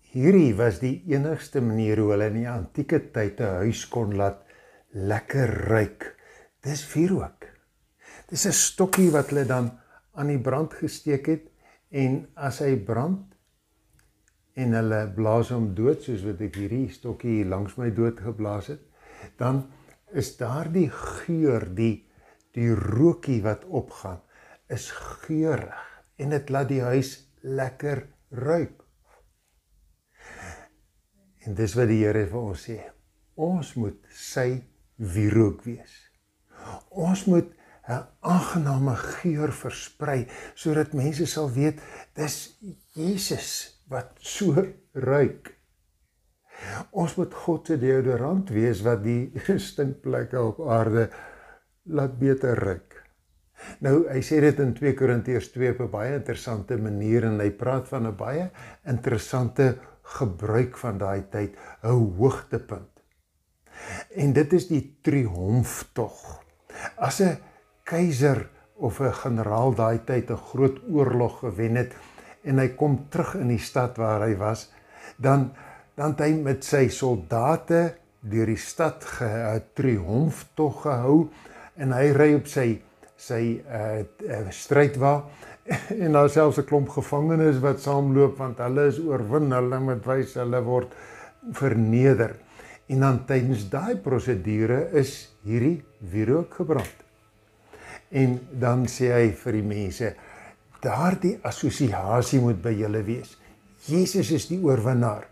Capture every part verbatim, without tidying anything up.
Hierdie was die enigste manier hoe hulle in die antieke tyd 'n huis kon laat lekker ruik. Dis wierook. Dis 'n stokkie wat hulle dan aan die brand gesteek het, en as hy brand en hulle blaas hom dood, soos wat ek hierdie stokkie hier langs my dood geblaas het, dan is daar die geur, die, die rookie wat opgaan, is geurig, en het laat die huis lekker ruik. En dis wat die Here vir ons sê, ons moet sy wierook wees. Ons moet 'n aangename geur versprei, sodat mense sal weet, dis Jesus wat so ruik. Ons moet God se deodorant wees, wat die stinkplekke op aarde laat beter ruik. Nou, hy sê dit in twee Korintiërs twee op 'n baie interessante manier, en hy praat van 'n baie interessante gebruik van daai tyd, 'n hoogtepunt. En dit is die triomftog. As 'n keiser of 'n generaal daai tyd 'n groot oorlog gewen het, en hy kom terug in die stad waar hy was, dan, dan het hy met sy soldate deur die stad 'n triomftog gehou, en hy ry op sy, sy uh, uh, strydwa, en daar selfs 'n klomp gevangenes wat saamloop, want hulle is oorwin, hulle moet wys, hulle word verneder. En dan tydens daai prosedure is hierdie wierook gebrand. En dan sê hy vir die mense, daardie assosiasie moet by julle wees. Jesus is die oorwinnaar.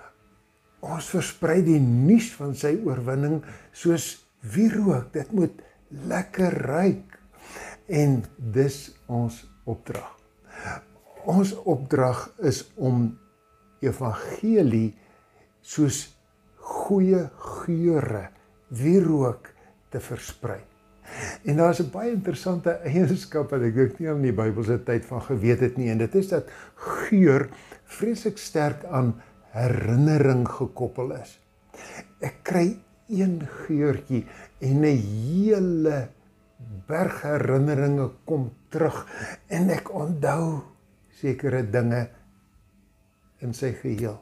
Ons versprei die nuus van sy oorwinning soos wierook. Dit moet lekker ruik. En dis ons opdrag. Ons opdrag is om evangelie soos goeie geure, wierook te versprei. En daar is 'n baie interessante eienskap wat ek ook nie aan die Bybelse tyd van geweet het nie, en dit is dat geur vreeslik sterk aan herinnering gekoppel is. Ek kry een geurtjie en 'n hele berg herinneringe kom terug, en ek onthou sekere dinge in sy geheel.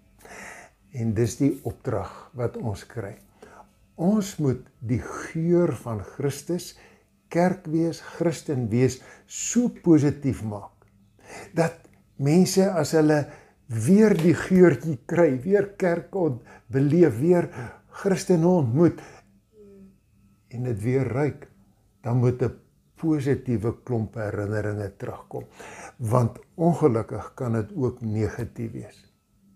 En dis die opdrag wat ons kry. Ons moet die geur van Christus, kerk wees, Christen wees, so positief maak, dat mense as hulle weer die geurtjie kry, weer kerk beleef, weer Christen ontmoet, en dit weer ruik, dan moet 'n positiewe klomp herinneringe terugkom. Want ongelukkig kan dit ook negatief wees.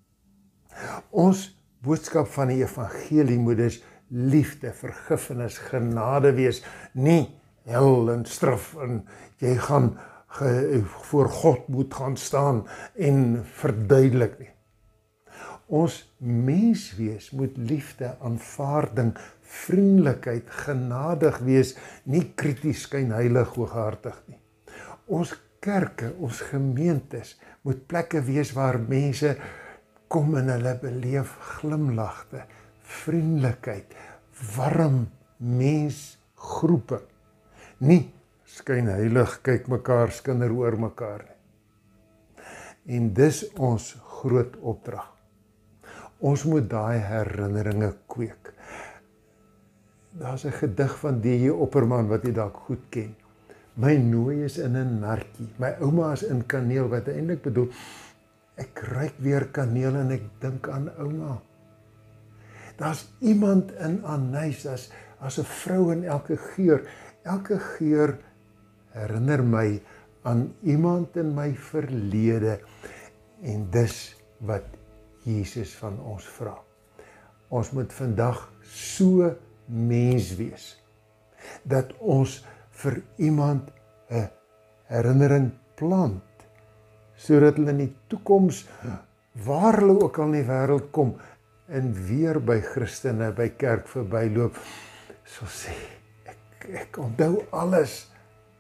Ons boodskap van die evangelie moet dus liefde, vergifnis, genade wees, nie hel en straf, en jy gaan ge, voor God moet gaan staan en verduidelik nie. Ons menswees moet liefde, aanvaarding, vriendelikheid, genadig wees, nie krities, skynheilig, hooghartig nie. Ons kerke, ons gemeentes moet plekke wees waar mense kom en hulle beleef glimlagte, vriendelikheid, warm mensgroepe. Nie skynheilig, kyk mekaar skinder oor mekaar nie. En dis ons groot opdrag. Ons moet daai herinneringe kweek. Daar's 'n gedig van D J Opperman wat jy dalk goed ken. My nooi is in 'n nartjie, my ouma is in kaneel, wat eintlik bedoel, ek ruik weer kaneel en ek dink aan ouma. Daar's iemand in Anys, as, as 'n vrou in elke geur. Elke geur herinner my aan iemand in my verlede, en dis wat Jesus van ons vra. Ons moet vandag so mens wees, dat ons vir iemand 'n herinnering plant, sodat hulle in die toekoms, waar hulle ook al in die wêreld kom, en weer by Christene, by kerk verbyloop, so sê, ek, ek onthou alles.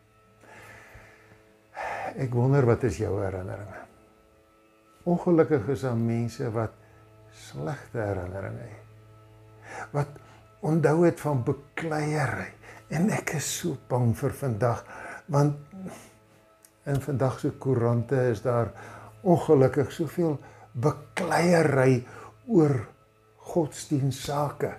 Ek wonder, wat is jou herinneringe? Ongelukkig is daar mense wat slegte herinneringe het, wat onthou het van bekleierery, en ek is so bang vir vandag, want in vandag se koerante is daar ongelukkig soveel bekleierery oor godsdienstsake,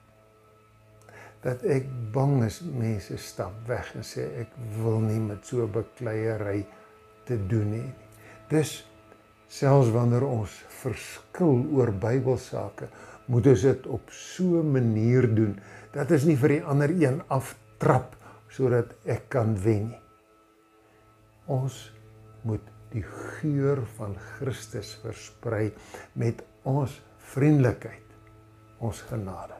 dat ek bang is mense stap weg en sê ek wil nie met so bekleierery te doen hê nie. Dus selfs wanneer ons verskil oor Bybelsake, moet ons dit op so 'n manier doen dat ons nie vir die ander een aftrap sodat ek kan wen nie. Ons moet die geur van Christus versprei met ons vriendelikheid, ons genade.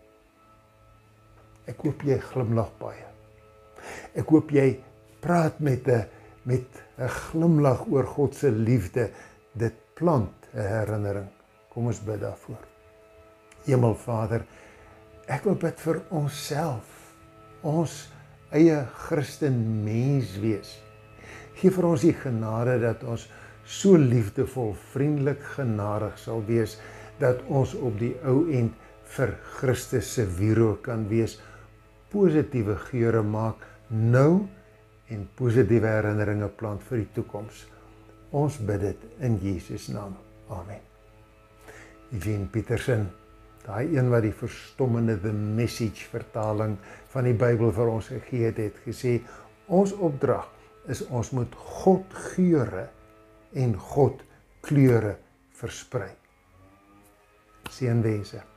Ek hoop jy glimlag baie. Ek hoop jy praat met 'n met 'n glimlag oor God se liefde. Dit plant 'n herinnering. Kom ons bid daarvoor. Hemelvader, ek wil bid vir onsself, ons eie Christen mens wees. Gee vir ons die genade dat ons so liefdevol, vriendelik, genadig sal wees, dat ons op die ou end vir Christus se wierook kan wees, positiewe geure maak nou en positiewe herinneringe plant vir die toekoms. Ons bid dit in Jesus naam. Amen. Eugene Peterson, daai een wat die verstommende The Message vertaling van die Bybel vir ons gegee het, het gesê, ons opdrag is ons moet God geure en God kleure versprei. Seënwense.